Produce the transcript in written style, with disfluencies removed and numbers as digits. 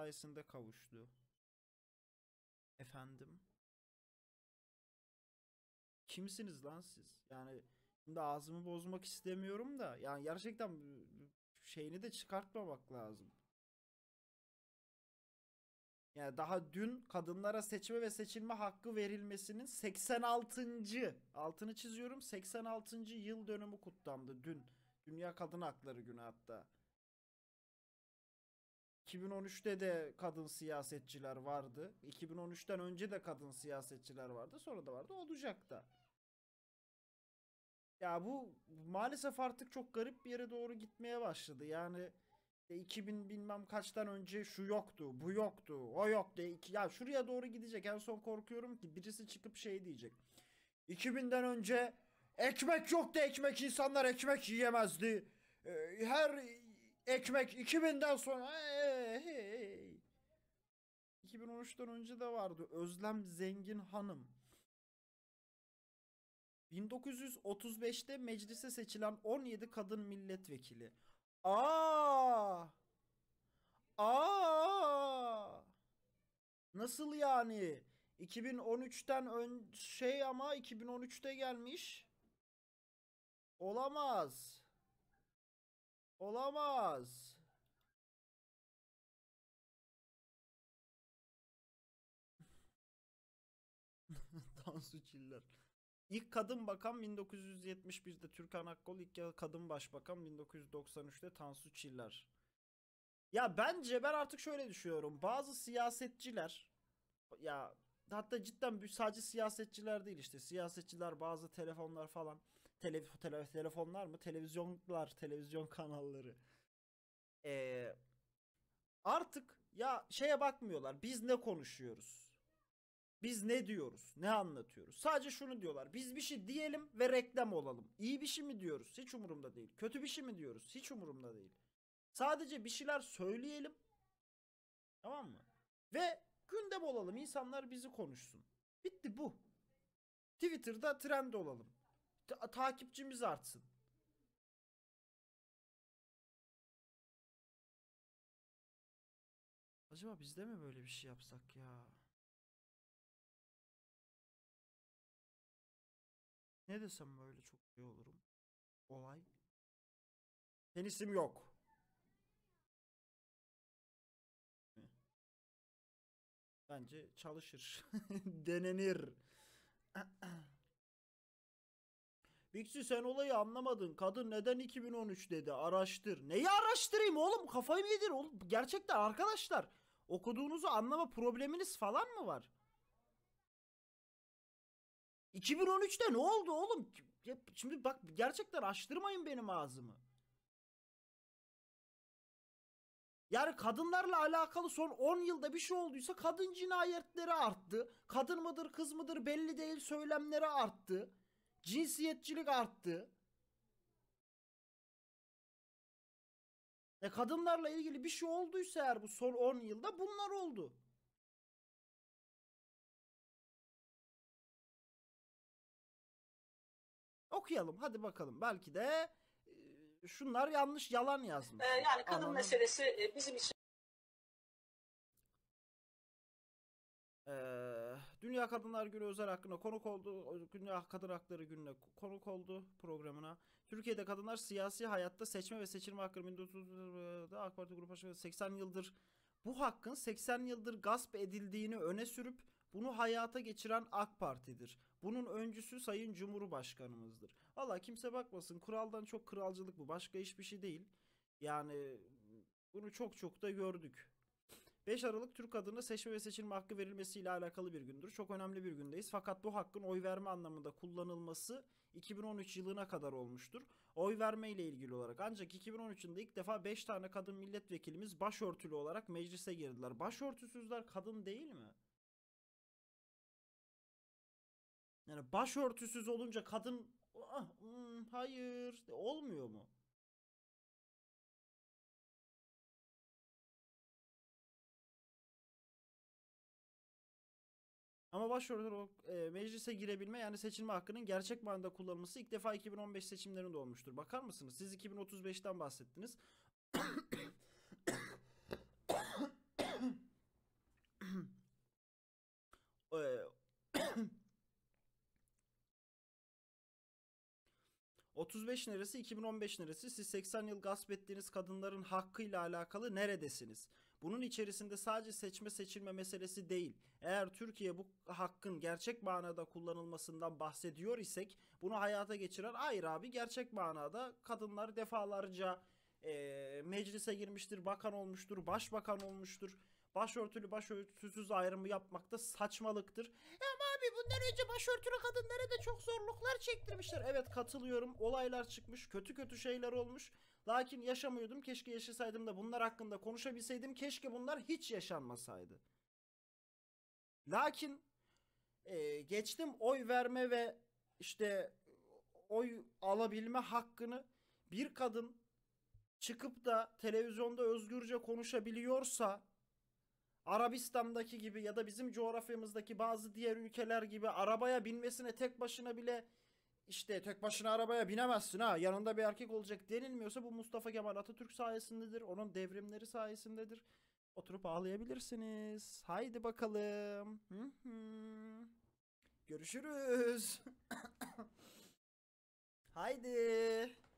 sayesinde kavuştu. Efendim? Kimsiniz lan siz? Yani şimdi ağzımı bozmak istemiyorum da yani gerçekten şeyini de çıkartmamak lazım. Yani daha dün kadınlara seçme ve seçilme hakkı verilmesinin 86. altını çiziyorum, 86. yıl dönümü kutlandı dün. Dünya Kadın Hakları Günü hatta. 2013'te de kadın siyasetçiler vardı. 2013'ten önce de kadın siyasetçiler vardı. Sonra da vardı. Olacak da. Ya bu maalesef artık çok garip bir yere doğru gitmeye başladı. Yani 2000 bilmem kaçtan önce şu yoktu, bu yoktu, o yoktu. Ya şuraya doğru gidecek. En son korkuyorum ki birisi çıkıp şey diyecek. 2000'den önce ekmek yoktu, ekmek, insanlar ekmek yiyemezdi. Her ekmek 2000'den sonra 2013'ten önce de vardı. Özlem Zengin Hanım. 1935'te meclise seçilen 17 kadın milletvekili. Aa! Aa! Nasıl yani? 2013'ten ön şey ama 2013'te gelmiş. Olamaz. Olamaz. Tansu Çiller. İlk kadın bakan 1971'de Türkan Akkol, ilk kadın başbakan 1993'te Tansu Çiller. Ya bence ben artık şöyle düşünüyorum. Bazı siyasetçiler ya hatta cidden sadece siyasetçiler değil işte siyasetçiler bazı telefonlar falan telefonlar mı televizyonlar televizyon kanalları Ee, artık ya şeye bakmıyorlar biz ne konuşuyoruz biz ne diyoruz ne anlatıyoruz sadece şunu diyorlar biz bir şey diyelim ve reklam olalım iyi bir şey mi diyoruz hiç umurumda değil kötü bir şey mi diyoruz hiç umurumda değil sadece bir şeyler söyleyelim tamam mı ve gündem olalım insanlar bizi konuşsun bitti bu. Twitter'da trend olalım. Takipçimiz artsın. Acaba biz de mi böyle bir şey yapsak ya? Ne desem böyle çok iyi olurum. Olay. Tenisim yok. Bence çalışır. Denenir. Bixi sen olayı anlamadın. Kadın neden 2013 dedi? Araştır. Neyi araştırayım oğlum? Kafayı mı yedin oğlum? Gerçekten arkadaşlar. Okuduğunuzu anlama probleminiz falan mı var? 2013'te ne oldu oğlum? Şimdi bak gerçekten açtırmayın benim ağzımı. Yani kadınlarla alakalı son 10 yılda bir şey olduysa kadın cinayetleri arttı. Kadın mıdır kız mıdır belli değil söylemleri arttı. Cinsiyetçilik arttı. Kadınlarla ilgili bir şey olduysa eğer bu son 10 yılda bunlar oldu. Okuyalım hadi bakalım. Belki de şunlar yanlış yalan yazmış. Yani kadın Ananın meselesi bizim için Dünya Kadınlar Günü özel hakkında konuk oldu. Dünya Kadın Hakları Günü'ne konuk oldu programına. Türkiye'de kadınlar siyasi hayatta seçme ve seçilme hakkı 1930'da AK Parti Grup Başkanı 80 yıldır bu hakkın 80 yıldır gasp edildiğini öne sürüp bunu hayata geçiren AK Parti'dir. Bunun öncüsü Sayın Cumhurbaşkanımızdır. Valla kimse bakmasın kuraldan çok kralcılık bu. Başka hiçbir şey değil. Yani bunu çok çok da gördük. 5 Aralık Türk adına seçme ve seçilme hakkı verilmesiyle alakalı bir gündür. Çok önemli bir gündeyiz. Fakat bu hakkın oy verme anlamında kullanılması 2013 yılına kadar olmuştur. Oy verme ile ilgili olarak. Ancak 2013 yılında ilk defa 5 tane kadın milletvekilimiz başörtülü olarak meclise girdiler. Başörtüsüzler kadın değil mi? Yani başörtüsüz olunca kadın hayır olmuyor mu? Ama başvuru olarak meclise girebilme yani seçilme hakkının gerçek manada kullanılması ilk defa 2015 seçimlerinde olmuştur. Bakar mısınız? Siz 2035'ten bahsettiniz. 35 neresi, 2015 neresi? Siz 80 yıl gasp ettiğiniz kadınların hakkıyla alakalı neredesiniz? Bunun içerisinde sadece seçme seçilme meselesi değil. Eğer Türkiye bu hakkın gerçek manada kullanılmasından bahsediyor isek bunu hayata geçiren, hayır abi, gerçek manada kadınlar defalarca meclise girmiştir, bakan olmuştur, başbakan olmuştur. Başörtülü başörtüsüz ayrımı yapmakta saçmalıktır. Ya abi bundan önce başörtülü kadınlara da çok zorluklar çektirmişler. Evet, katılıyorum. Olaylar çıkmış, kötü kötü şeyler olmuş. Lakin yaşamıyordum. Keşke yaşasaydım da bunlar hakkında konuşabilseydim. Keşke bunlar hiç yaşanmasaydı. Lakin geçtim oy verme ve işte oy alabilme hakkını, bir kadın çıkıp da televizyonda özgürce konuşabiliyorsa, Arabistan'daki gibi ya da bizim coğrafyamızdaki bazı diğer ülkeler gibi arabaya binmesine tek başına bile, işte tek başına arabaya binemezsin ha, yanında bir erkek olacak denilmiyorsa, bu Mustafa Kemal Atatürk sayesindedir. Onun devrimleri sayesindedir. Oturup ağlayabilirsiniz. Haydi bakalım. Hı hı. Görüşürüz. Haydi.